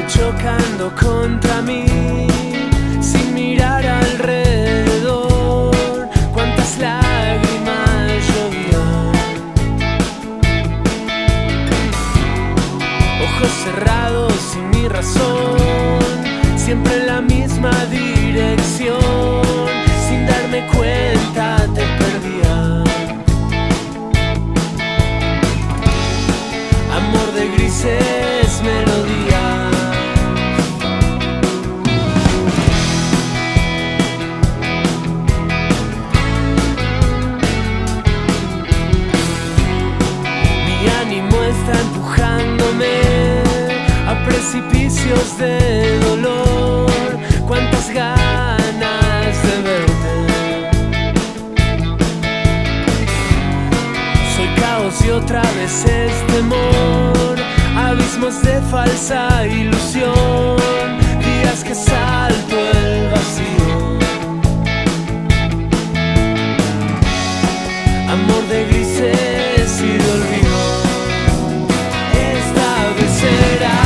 chocando contra mí, sin mirar alrededor, cuántas lágrimas llovían. Ojos cerrados sin mi razón, siempre en la misma dirección, sin darme cuenta te perdía. Amor de grises melodías. Mi ánimo está empujándome a precipicios de dolor. Cuántas ganas de verte. Soy caos y otra vez es temor, abismos de falsa ilusión, días que salto el vacío. Amor de grises y de olvido. Esta vez será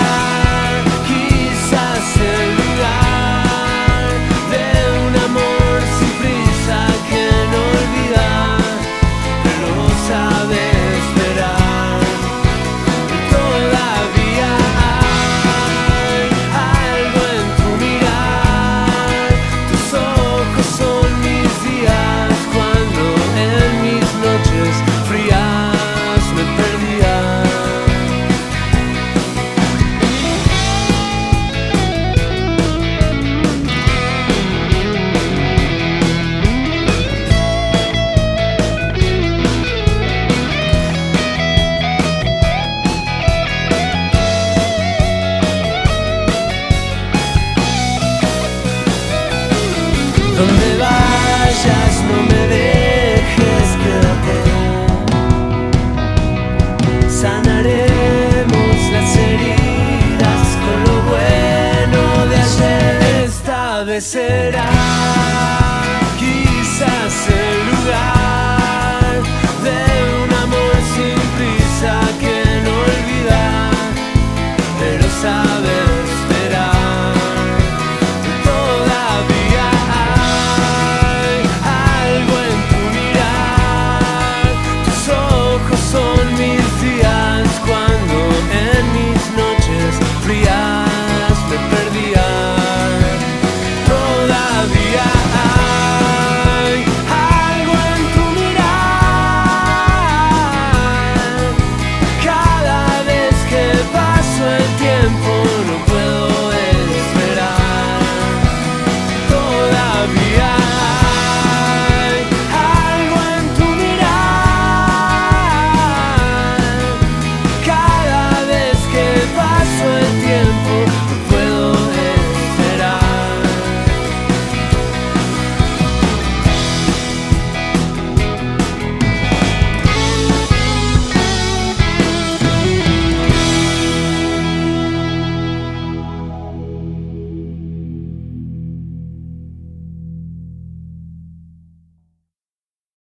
quizás el lugar de un amor sin prisa que no olvida, pero sabe esperar. Y todavía hay algo en tu mirar. Tus ojos son mis días cuando en mis noches frías me perdía. Donde vayas no me dejes, quédate. Sanaremos las heridas con lo bueno de ayer. Esta vez será